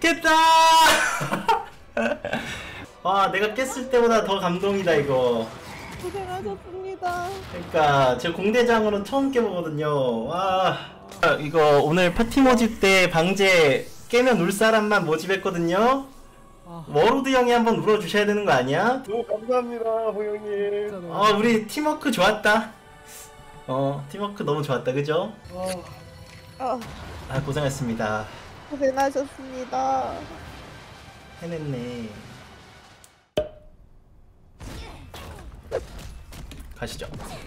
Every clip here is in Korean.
깼다! 와, 내가 깼을 때보다 더 감동이다 이거. 고생하셨습니다. 그러니까 제 공대장으로는 처음 깨보거든요. 와, 이거 오늘 파티 모집 때 방제 깨면 울 사람만 모집했거든요. 워로드 형이 한번 울어주셔야 되는 거 아니야? 너무 감사합니다, 호영님. 우리 팀워크 좋았다. 팀워크 너무 좋았다, 그죠? 고생했습니다. 고생하셨습니다. 해냈네. 가시죠.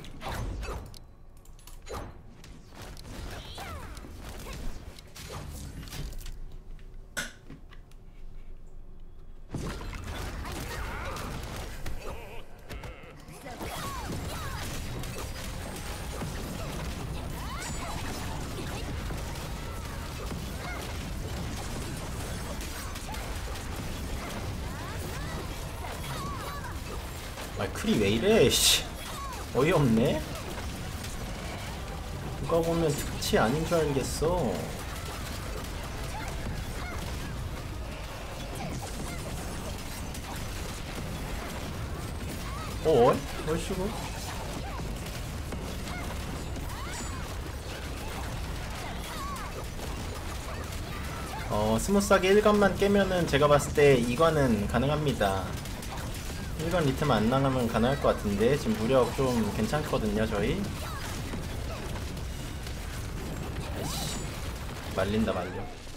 크리 왜 이래, 씨. 어이없네? 누가 보면 특치 아닌 줄 알겠어. 얼씨구? 스무스하게 1건만 깨면은 제가 봤을 때 이거는 가능합니다. 1건 리트만 안 나가면 가능할 것 같은데 지금 무력 좀 괜찮거든요 저희. 아이씨, 말린다 말려.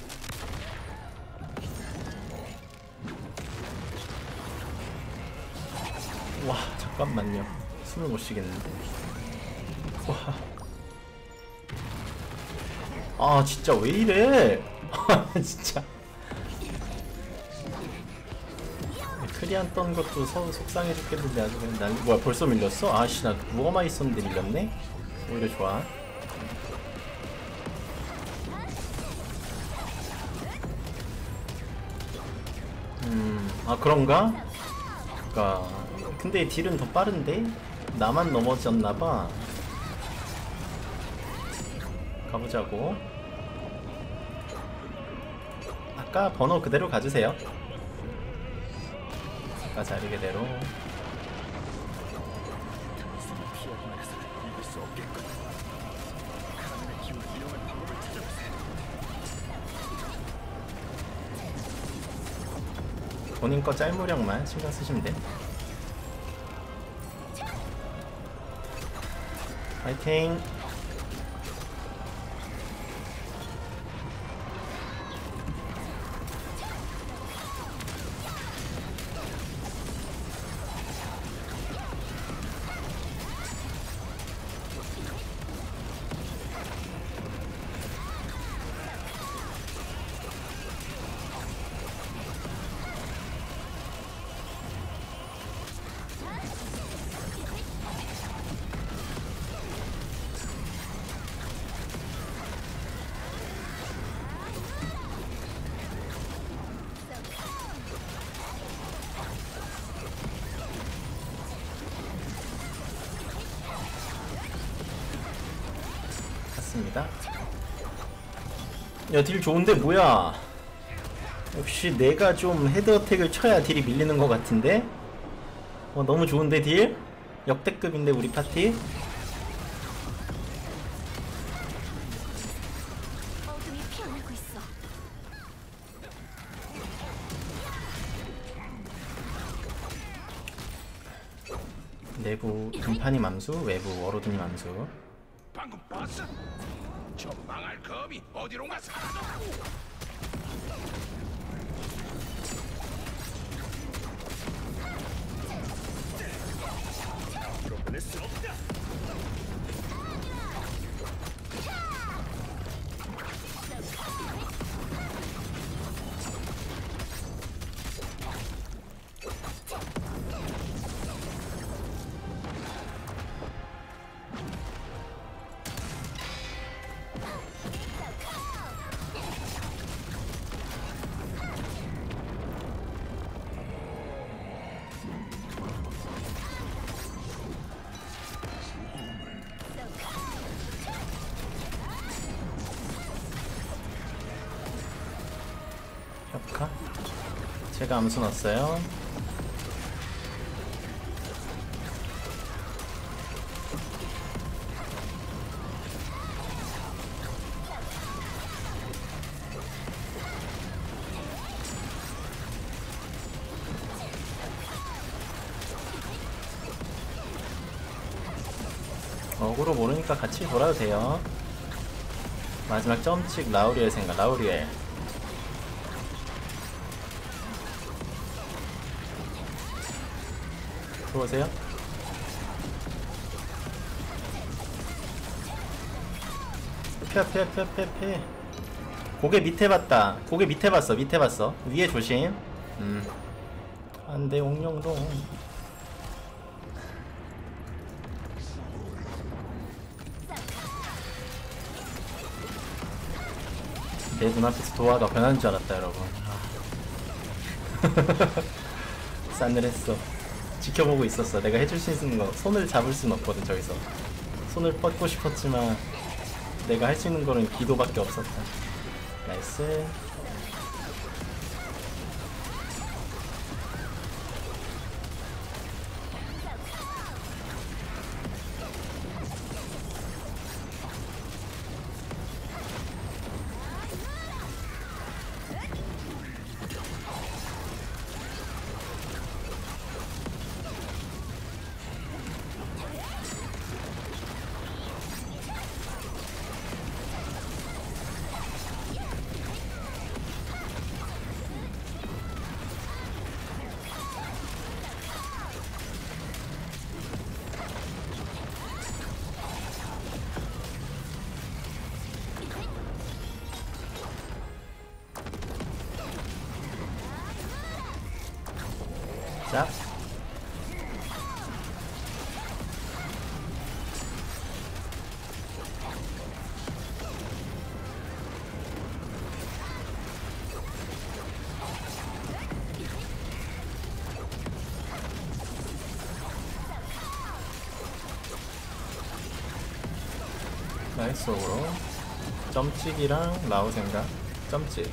와 잠깐만요, 숨을 못 쉬겠는데. 와, 진짜 왜 이래. 진짜 크리안 떤 것도 속상해 죽겠는데 아주 그냥 난리. 뭐야 벌써 밀렸어? 아씨, 나 누워만 있었는데 밀렸네? 오히려 좋아. 그런가? 그니까 근데 딜은 더 빠른데? 나만 넘어졌나봐. 가보자고. 아까 번호 그대로 가주세요. 아까 자리 그대로. 본인 거 짤무력만 신경 쓰시면 돼. 파이팅! 야, 딜 좋은데 뭐야? 역시 내가 좀 헤드어택을 쳐야 딜이 밀리는 것 같은데? 너무 좋은데 딜? 역대급인데 우리 파티? 내부 금판이 맘수, 외부 워로드니 맘수. 방금 봤어? 저 망할 검이 어디론가 사라졌고. 그럴 수 없다. 협카. 제가 암수 넣었어요. 어그로 모르니까 같이 돌아도 돼요. 마지막 점찍 라우리엘 생각. 라우리엘 들어오세요. 피해. 고개 밑에 봤다. 고개 밑에 봤어. 밑에 봤어. 위에 조심. 안돼 옥룡동. 내 눈앞에서 도화가 변하는 줄 알았다 여러분. 싸늘했어. 지켜보고 있었어. 내가 해줄 수 있는 거 손을 잡을 순 없거든. 저기서 손을 뻗고 싶었지만 내가 할 수 있는 거는 기도밖에 없었다. 나이스. 자, 나이스로 점찍이랑 라우 생각. 점찍.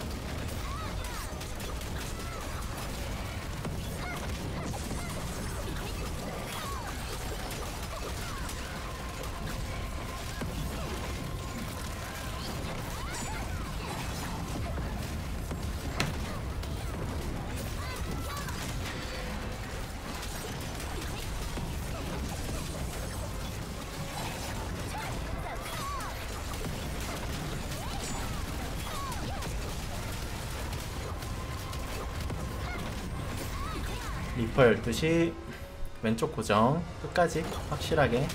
리퍼 12시 왼쪽 고정 끝까지 확실하게.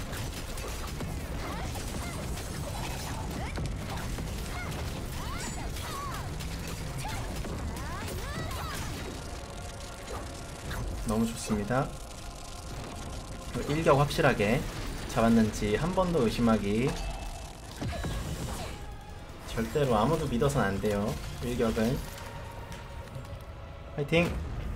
너무 좋습니다. 일격 확실하게 잡았는지 한 번 더 의심하기. 절대로 아무도 믿어선 안 돼요. 일격은. 화이팅!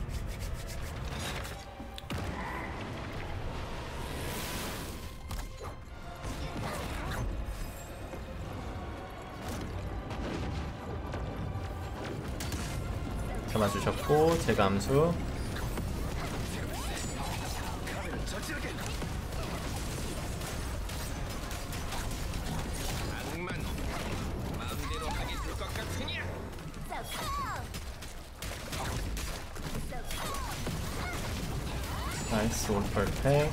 잡아주셨고 제가 암수. 나이스 올 퍼펙트.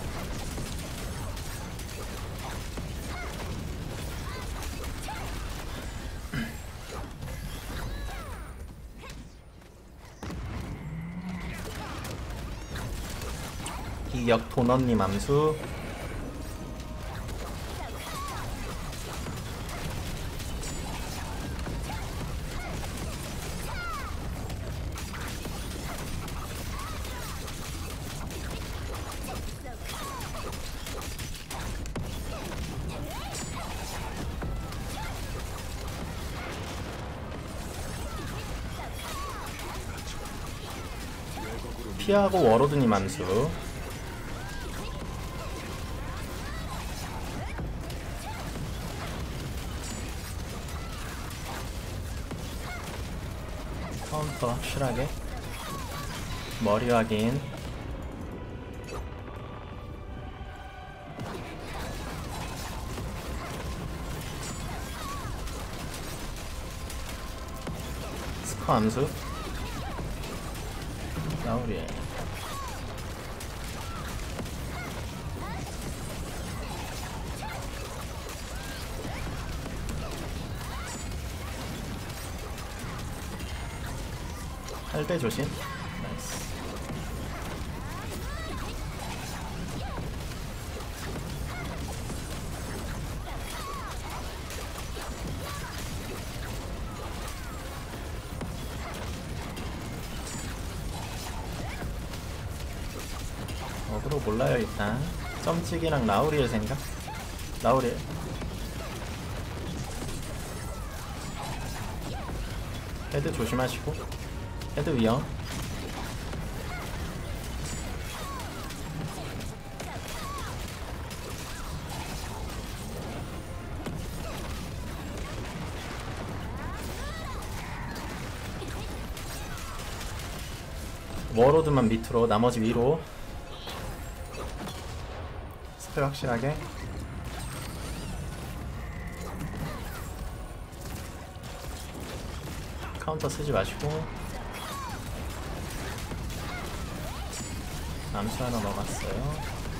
기역 도넛님 암수. 피하고 워로드님 암수. 카운터 확실하게. 머리 확인. 스커 암수. 나우리. 할배 조심. 나이스. 어그로 몰라요 일단. 점찍이랑 라우리엘 생각. 라우리엘. 헤드 조심하시고. 헤드 위험. 워로드만 밑으로, 나머지 위로. 스펠 확실하게. 카운터 쓰지 마시고. 암수 하나 넣어놨어요.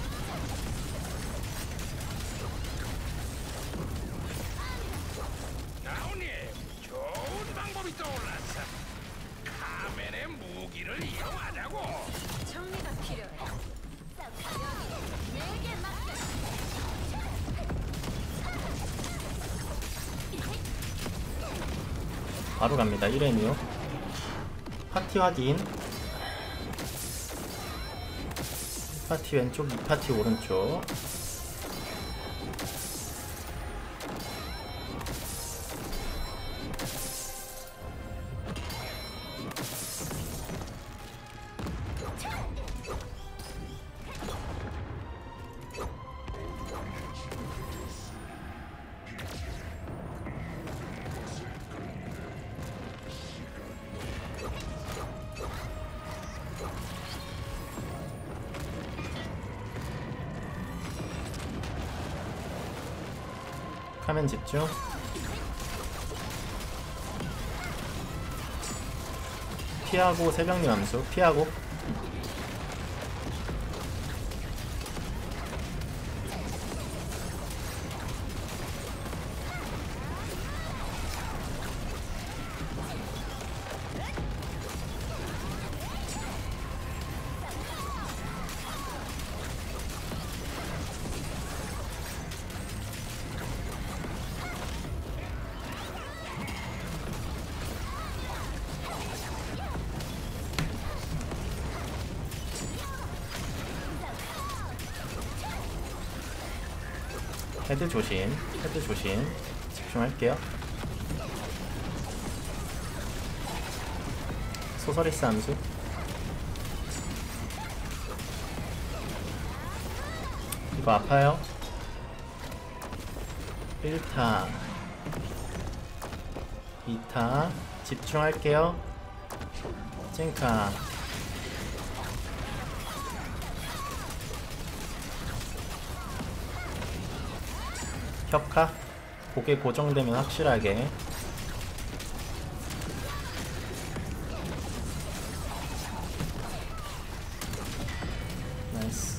나오님, 좋은 방법이 떠올랐어. 카멘의 무기를 이용하자고. 정리가 필요해. 내게 맡겨. 바로 갑니다. 1M이요. 파티 확인. 파티 왼쪽, 2파티 오른쪽. 카멘 집중. 피하고 새벽님 함수 피하고. 헤드 조심, 헤드 조심. 집중할게요. 소서리스 함수. 이거 아파요. 1타 2타 집중할게요. 찡카. 격하. 고개 고정되면 확실하게. 나이스.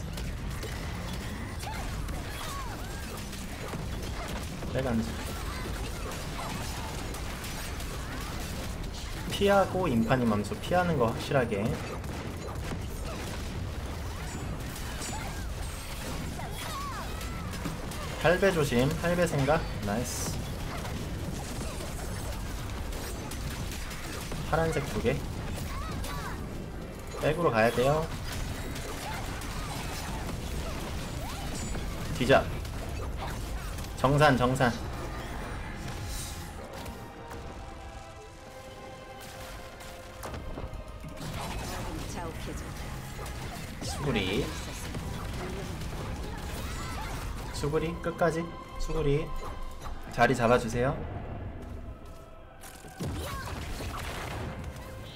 빼간지. 피하고 인파님 함수 피하는 거 확실하게. 할배 조심, 할배 생각. 나이스. 파란색 2개. 백으로 가야 돼요. 뒤잡. 정산, 정산. 수구리. 수구리 끝까지. 수구리 자리 잡아주세요.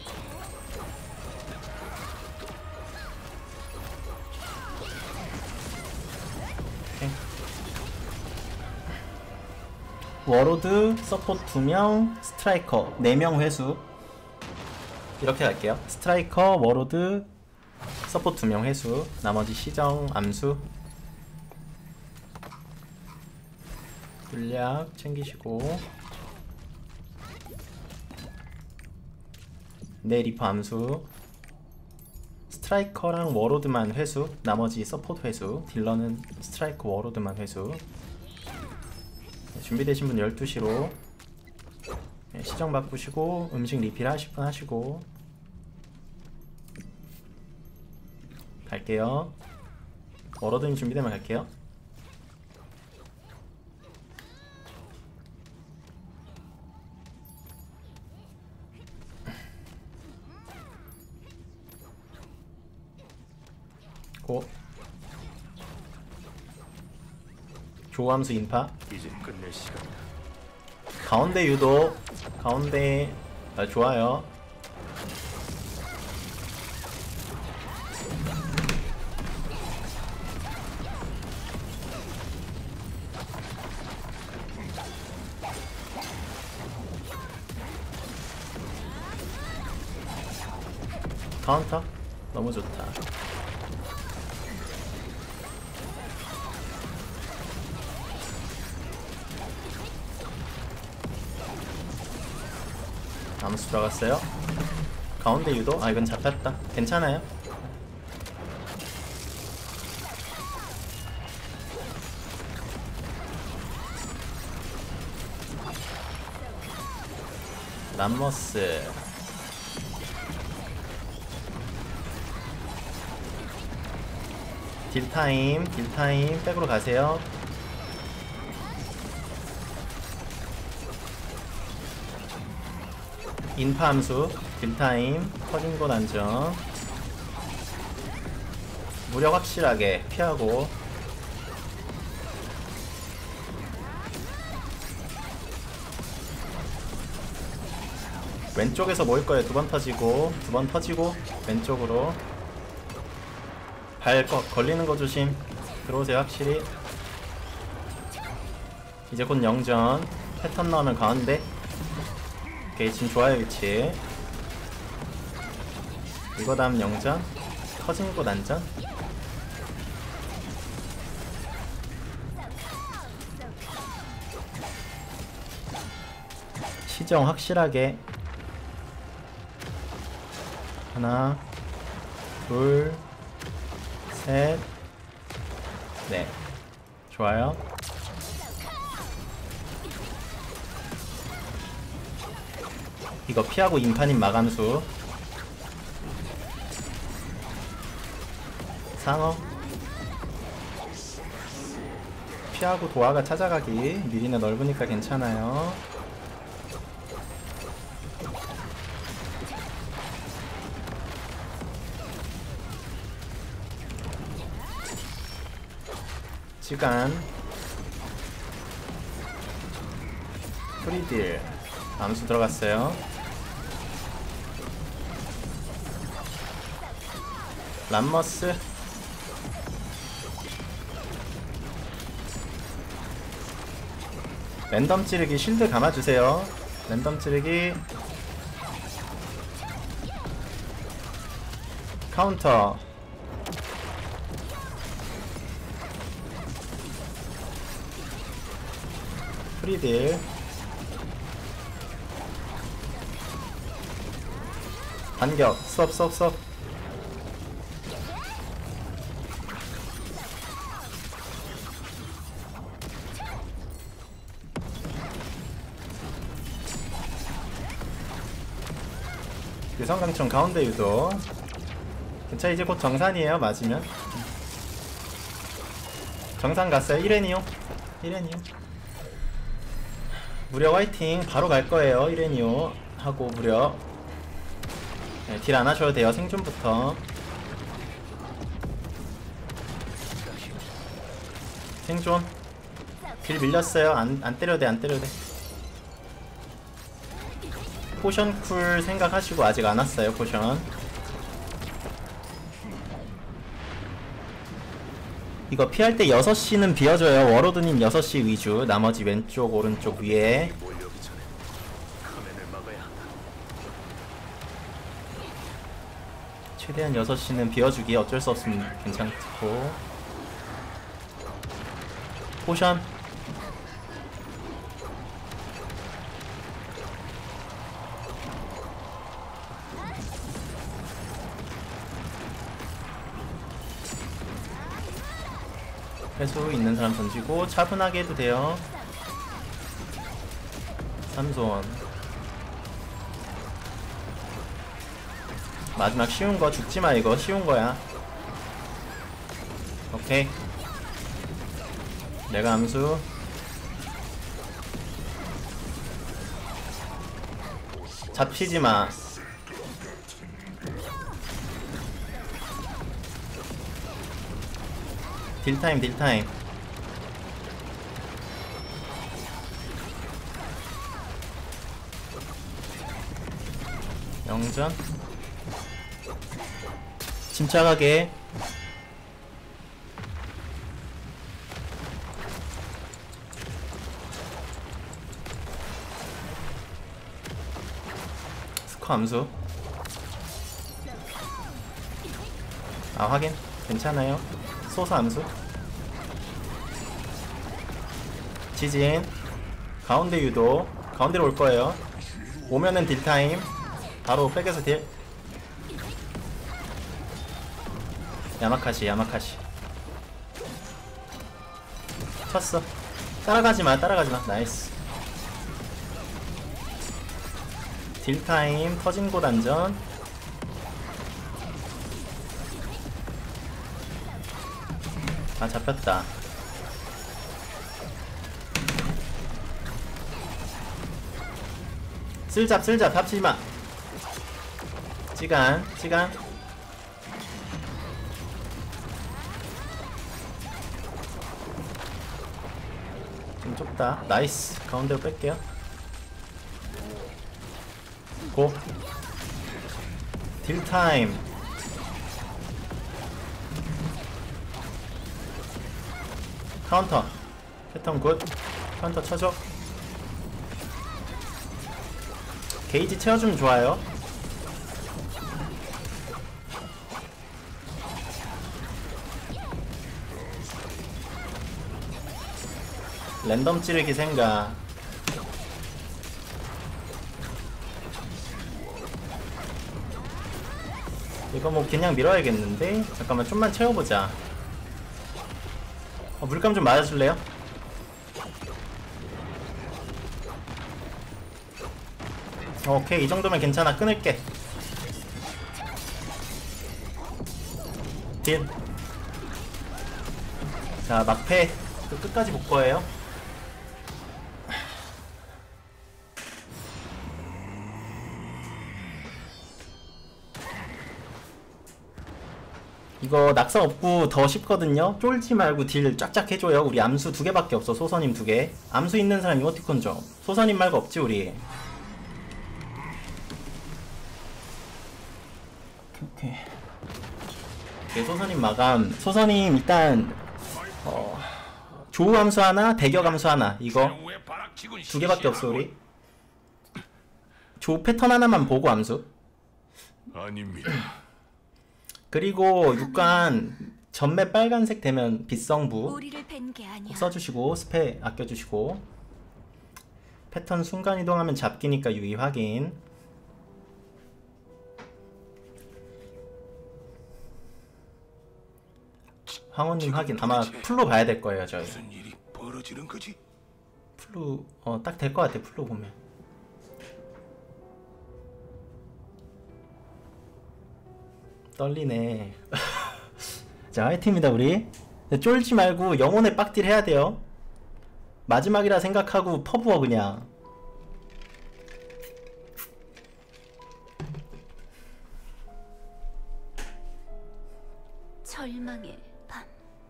워로드, 서포트 2명, 스트라이커 4명 회수. 이렇게 갈게요. 스트라이커, 워로드, 서포트 2명 회수. 나머지 시정, 암수. 물약 챙기시고. 네, 리퍼 암수. 스트라이커랑 워로드만 회수. 나머지 서포트 회수. 딜러는 스트라이커, 워로드만 회수. 네, 준비되신 분 12시로 네, 시정 바꾸시고 음식 리필 하실 분 하시고 갈게요. 워로드님 준비되면 갈게요. 고 조함수 인파. 이제 끝낼 시간이다. 가운데 유도. 가운데 좋아요. 카운터 너무 좋다. 암수 들어갔어요. 가운데 유도. 아, 이건 잡혔다. 괜찮아요. 람머스. 딜타임, 딜타임. 백으로 가세요. 인파 함수, 딜타임, 터진 곳 안정. 무력 확실하게 피하고. 왼쪽에서 모일 거예요. 2번 터지고, 2번 터지고, 왼쪽으로. 발 걸리는 거 조심. 들어오세요, 확실히. 이제 곧 영전. 패턴 나오면 가운데. 오케이, 지금 좋아요, 위치. 이거 다음 영전. 터진 곳 안전. 시정 확실하게. 하나, 둘, 셋, 넷. 좋아요. 이거 피하고 인파님 마감수. 상어 피하고 도화가 찾아가기. 미리는 넓으니까 괜찮아요. 시간 프리딜 암수 들어갔어요. 람머스. 랜덤 찌르기 실드 감아주세요. 랜덤 찌르기. 카운터. 프리딜. 반격. 수업. 유성강청 가운데 유도. 자, 이제 곧 정산이에요. 맞으면 정산 갔어요. 1N이요. 무력 화이팅. 바로 갈 거예요. 1N이요 하고 무력. 네, 딜 안 하셔도 돼요. 생존부터. 생존. 딜 밀렸어요. 안 때려도 돼. 포션 쿨 생각하시고. 아직 안 왔어요, 포션. 이거 피할 때 6시는 비워줘요. 워로드님 6시 위주, 나머지 왼쪽 오른쪽 위에. 몰려오기 전에 카멘을 막아야 한다. 최대한 6시는 비워주기. 어쩔 수 없으면 괜찮고. 포션 회수 있는 사람 던지고 차분하게 해도 돼요. 삼손 마지막 쉬운 거 죽지마. 이거 쉬운 거야. 오케이. 내가 암수. 잡히지마. 딜타임 딜타임. 영전 침착하게. 스커 암수. 아 확인. 괜찮아요. 소사 암수. 지진 가운데 유도. 가운데로 올 거예요. 오면은 딜타임. 바로 백에서 딜. 야마카시 야마카시 쳤어. 따라가지마 따라가지마. 나이스. 딜타임. 터진 곳 안전. 아 잡혔다. 쓸잡 쓸잡 합치지마. 시간 시간. 좀 좁다. 나이스. 가운데로 뺄게요. 고. 딜타임. 카운터. 패턴 굿. 카운터 쳐줘. 게이지 채워주면 좋아요. 랜덤 찌르기 생각. 이거 뭐 그냥 밀어야겠는데? 잠깐만 좀만 채워보자. 물감 좀 맞아줄래요? 오케이 이 정도면 괜찮아. 끊을게. 딜. 자 막패 또 끝까지 볼 거예요. 이거 낙사 없고 더 쉽거든요. 쫄지 말고 딜 쫙쫙 해줘요. 우리 암수 2개밖에 없어. 소선임 2개. 암수 있는 사람 이모티콘 좀. 소선임 말고 없지 우리. 오케이. 오케이 소선임 마감. 소선임 일단 조우 함수 하나, 대격 함수 하나. 이거 2개밖에 없어 우리. 조우 패턴 하나만 보고 함수. 아닙니다. 그리고 육관 전매 빨간색 되면 빛성부 우리를 뺀 게 아니야. 써주시고 스페 아껴주시고. 패턴 순간이동하면 잡기니까 유의 확인. 황혼님 확인. 아마 풀로 봐야 될 거예요 저희. 무슨 일이 벌어지는 거지? 풀로 딱 될 것 같아. 풀로 보면. 떨리네. 자 화이팅입니다 우리. 쫄지 말고 영혼의 빡딜 해야 돼요. 마지막이라 생각하고 퍼부어 그냥. 절망의 밤.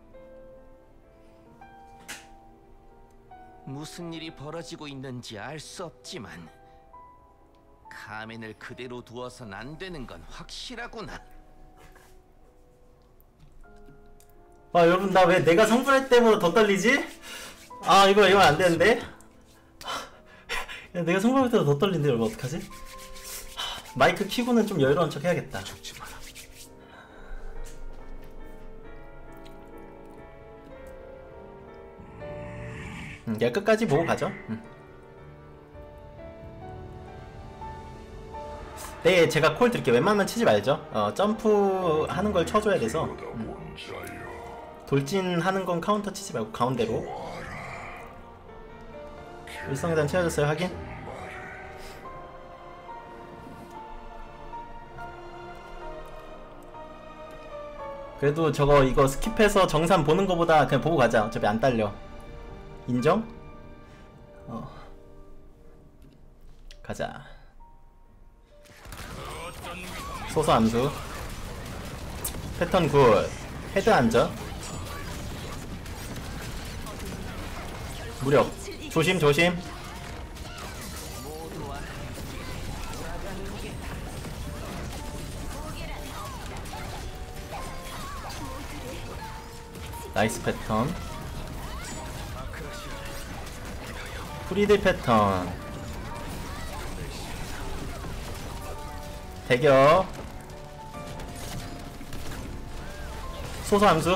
무슨 일이 벌어지고 있는지 알 수 없지만 카멘을 그대로 두어선 안 되는 건 확실하구나. 아 여러분 나 왜 내가 성불할 때보다 더 떨리지? 아 이거 안 되는데? 야, 내가 성불할 때보다 더 떨린데 여러분 어떡하지? 마이크 키고는 좀 여유로운 척 해야겠다. 죽지 마라. 얘 끝까지 보고 가죠. 네, 제가 콜 드릴게요. 웬만하면 치지 말죠. 점프 하는 걸 쳐줘야 돼서. 돌진 하는 건 카운터 치지 말고 가운데로. 일성계단 채워졌어요. 확인. 그래도 저거 이거 스킵해서 정산 보는 거보다 그냥 보고 가자. 어차피 안 딸려. 인정? 가자. 소소 암수. 패턴 굿. 헤드 안전. 무력. 조심 조심. 나이스 패턴. 프리딜 패턴. 대격. 소소 함수.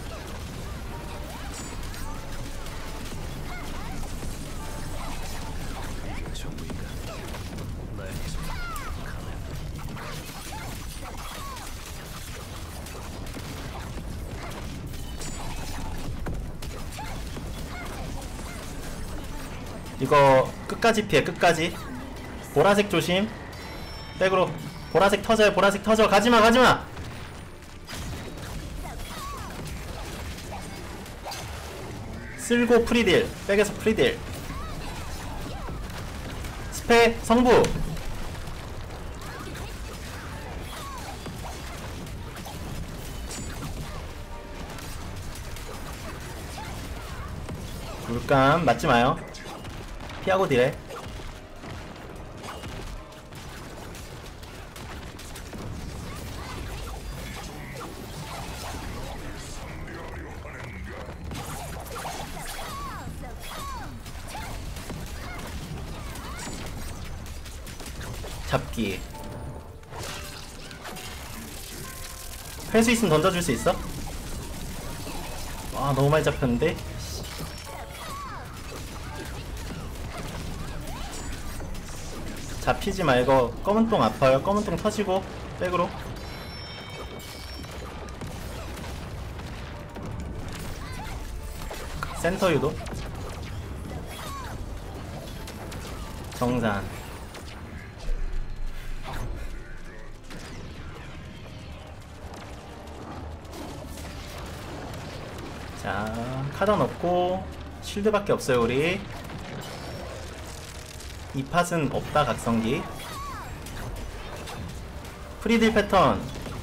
이거 끝까지 피해. 끝까지. 보라색 조심. 백으로. 보라색 터져요. 보라색 터져. 가지마 가지마. 쓸고 프리딜. 백에서 프리딜. 스페 성부. 물감 맞지 마요. 피하고 딜해. 잡기. 할 수 있으면 던져줄 수 있어? 아 너무 많이 잡혔는데? 잡히지 말고. 검은 똥 아파요. 검은 똥 터지고 백으로. 센터 유도. 정산. 자, 카던 없고 쉴드밖에 없어요 우리. 이 팟은 없다. 각성기. 프리딜 패턴.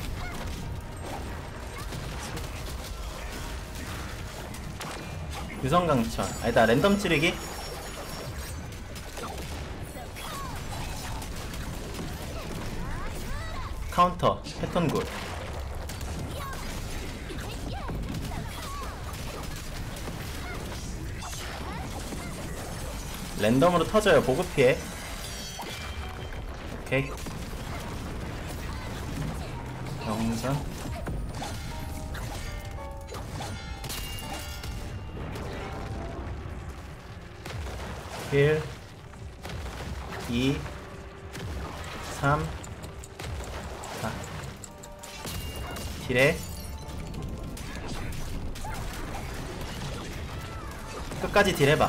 유성강천. 아니다. 랜덤 찌르기. 카운터. 패턴 굿. 랜덤으로 터져요. 보급 피해. 오케이. 영선. 일 2 3 4 딜해. 끝까지 딜해봐.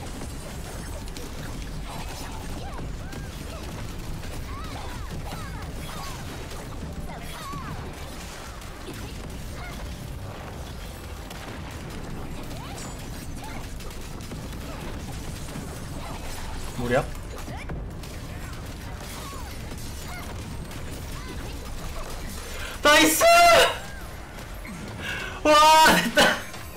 무력. 나이스! 와 됐다.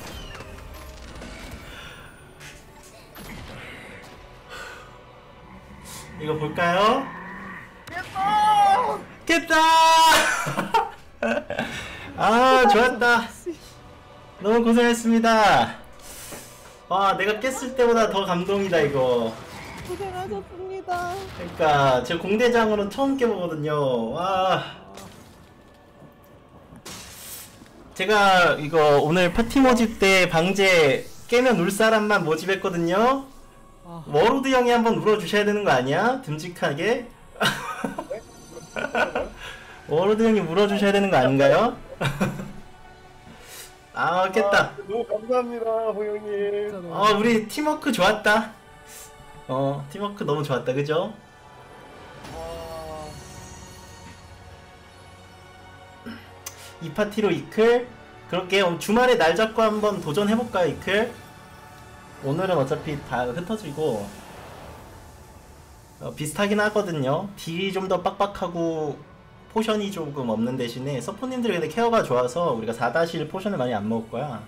이거 볼까요? 깼다! 아 좋았다. 너무 고생했습니다. 와, 내가 깼을 때보다 더 감동이다 이거. 고생하셨습니다. 그러니까 제 공대장으로는 처음 깨보거든요. 와. 제가 이거 오늘 파티 모집 때 방제 깨면 울 사람만 모집했거든요. 워로드 형이 한번 울어주셔야 되는 거 아니야? 듬직하게. 워로드 형이 울어주셔야 되는 거 아닌가요? 아, 깼다. 너무 감사합니다, 호영님. 우리 팀워크 좋았다. 팀워크 너무 좋았다, 그죠? 이 파티로 이클. 그렇게 주말에 날 잡고 한번 도전해볼까요, 이클? 오늘은 어차피 다 흩어지고 비슷하긴 하거든요. 딜이 좀 더 빡빡하고 포션이 조금 없는 대신에 서포님들이 근데 케어가 좋아서 우리가 4-1 포션을 많이 안 먹을 거야.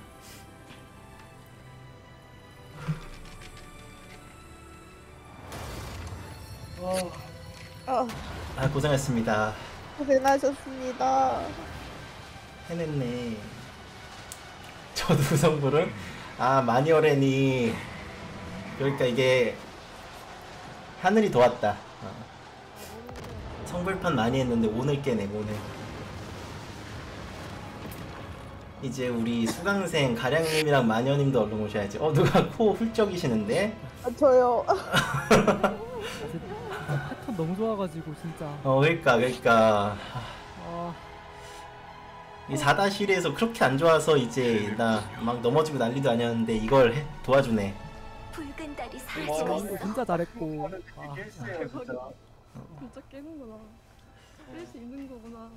아, 고생했습니다. 고생하셨습니다. 해냈네. 저도 성불은 마니어렌이 그러니까 이게 하늘이 도왔다. 성불판 많이 했는데 오늘 깨네. 오늘 이제 우리 수강생 가량님이랑 마녀님도 얼른 오셔야지. 누가 코 훌쩍이시는데? 저요. 패턴 너무 좋아가지고 진짜. 그러니까 이 4-1에서 그렇게 안 좋아서 이제 나 막 넘어지고 난리도 아니었는데 이걸 도와주네. 붉은 달이 사라지고 있어. 진짜 잘했고. 깼어요, 진짜. 진짜 깨는구나. 깰 수 있는 거구나.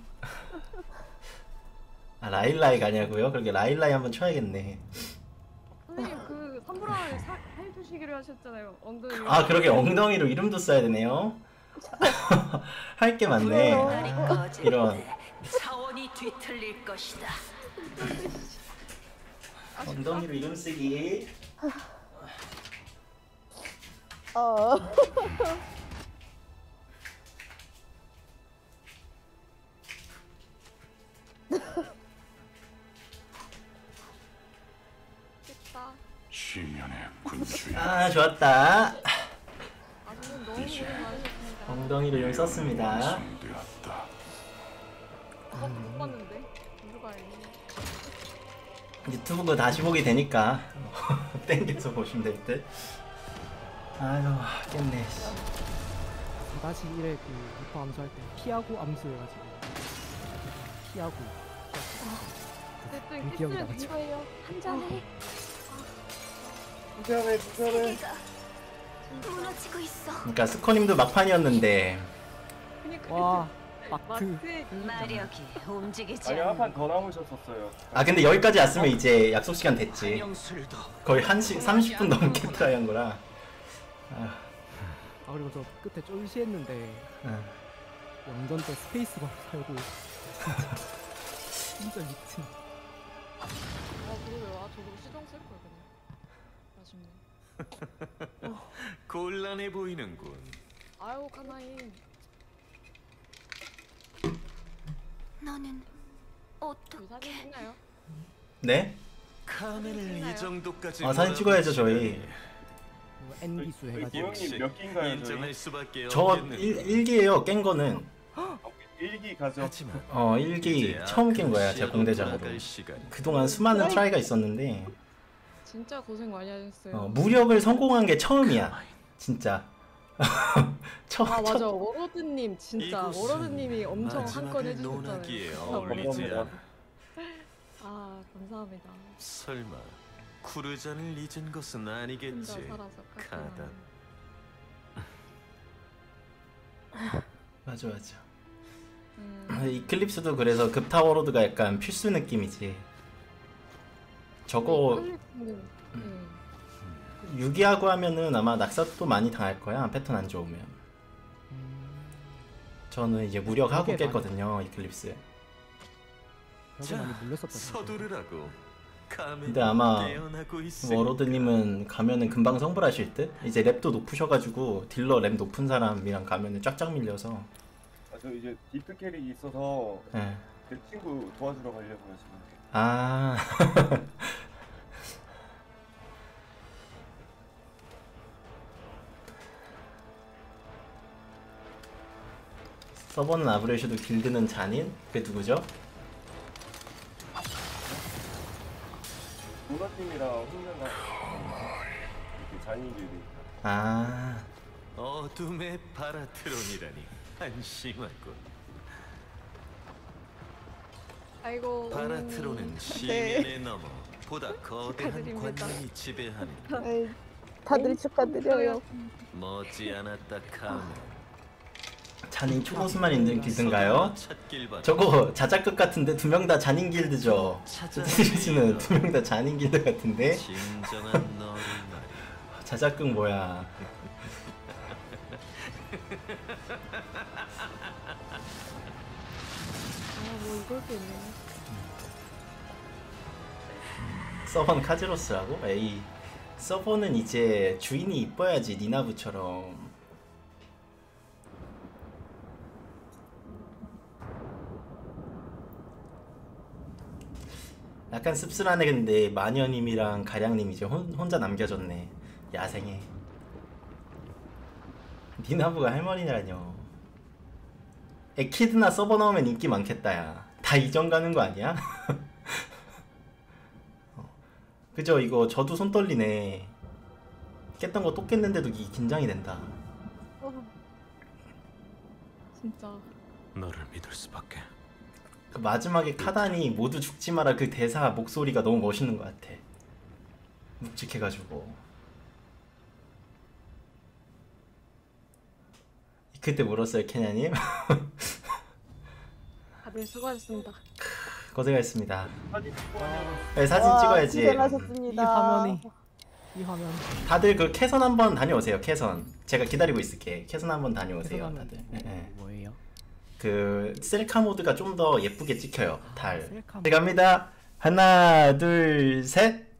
라일라이 가냐고요? 그렇게 라일라이 한번 쳐야겠네. 선생님 그 선물을 해주시기로 하셨잖아요. 엉덩이. 그러게 엉덩이로 이름도 써야 되네요. 할 게 많네. 이런 차원이 뒤틀릴 것이다. 엉덩이로 이름 쓰기. 됐다. 시면의 군주야. 좋았다. 선생님 너무 고생 많으셨습니다. 엉덩이로 이름 썼습니다. 완성되었다. 못 봤는데 누가 알니? 유튜브 거 다시 보게 되니까 땡겨서 보시면 될 듯. 아유, 깼네. 4-1에 그 리퍼 암수할 때 피하고 암수해가지고 피하고. 어쨌든 기억이 키스는 나가지고. 이거예요. 한 잔에 부산에. 세계가 무너지고 있어. 그러니까 스코님도 막판이었는데 그니까 와 마크. 마력이 움직이지 아니, 한 않는 판 더 남으셨었어요. 근데 여기까지 왔으면 이제 약속 시간 됐지. 한영술도 거의 30분 넘게 트라이한 거라. 그리고 저 끝에 쫄시했는데 영전 때 스페이스바 살고 진짜 미친. 그러게요. 저도 시정 쓸 걸 그냥. 아쉽네. 곤란해 보이는군. 아유 카나인. 너는 그 어떻게 사진 찍나요? 네? 카멘을 이 정도까지 사진 찍어야죠, 저희. 이거 N 기수 해가지고. 호영님 몇 기인가요, 저희? 인정할 수밖에 저 없겠는데. 1기예요. 깬 거는. 1기 가죠. 하지만 1기 처음 깬 거야, 제가 공대장으로. 돌아갈 시간이. 그동안 수많은 트라이가 있었는데 진짜 고생 많이 하셨어요. 무력을 성공한 게 처음이야. 진짜. 맞아. 워로드님 진짜 이곳은 워로드님이 엄청 한 마지막을 건 해주셨잖아요. 논하기에 진짜 어울리지 감사합니다. 않아. 감사합니다. 설마 쿠르잔을 잊은 것은 아니겠지. 혼자 살아서 카다. 맞아. 이클립스도 그래서 급타워로드가 약간 필수 느낌이지. 저거 유기하고 하면은 아마 낙사도 많이 당할 거야. 패턴 안 좋으면. 저는 이제 무력하고 그게 깼거든요, 이클립스. 벽에 많이 물렸었거든요. 서두르라고. 근데 아마 깨어나고 있으니까. 워로드님은 가면은 금방 성불하실 듯? 이제 랩도 높으셔가지고 딜러 랩 높은 사람이랑 가면은 쫙쫙 밀려서. 저 이제 디트 캐릭이 있어서 예. 제 친구 도와주러 가려고요, 지금. 아. 서버는 아브레슈도 길드는 잔인? 그게 누구죠? 도나팀이랑 훈련가 이렇게 잔인들이. 아. 어둠의 바라트론이라니 한심하군. 아이고. 바라트론은 시민에 넘어 보다 거대한 축하드립니다. 관념이 지배하는 아이, 다들 축하드려요. 머지않았다 카메. 잔인 초고수만 있는 길드인가요? 찾길 바라. 저거 자작극 같은데 두 명 다 잔인 길드죠? 시리즈는 두 명 다 잔인 길드 같은데? 진정한 너를 말이야. 자작극 뭐야? 아뭐 이걸 게 있네. 서버는 카즈로스라고? 에이, 서버는 이제 주인이 이뻐야지. 니나부처럼. 약간 씁쓸하네. 근데 마녀님이랑 가량님 이제 혼자 남겨졌네. 야생에. 니나부가 할머니라뇨. 에키드나 서버 나오면 인기 많겠다. 야, 다 이전 가는 거 아니야? 그죠? 이거 저도 손 떨리네. 깼던 거 또 깼는데도 이게 긴장이 된다. 진짜. 너를 믿을 수밖에. 그 마지막에 카단이 모두 죽지 마라 그 대사 목소리가 너무 멋있는 것 같아. 묵직해가지고. 그때 물었어요, 케냐님? 다들 수고하셨습니다. 고생하셨습니다. 사진 찍어야 네, 사진 찍어야지. 고생하셨습니다. 이 화면 다들 그 캐선 한번 다녀오세요. 캐선. 제가 기다리고 있을게. 캐선 한번 다녀오세요, 캐선하면 다들. 네. 뭐예요? 그 셀카 모드가 좀 더 예쁘게 찍혀요. 달. 셀카 네, 갑니다. 하나, 둘, 셋.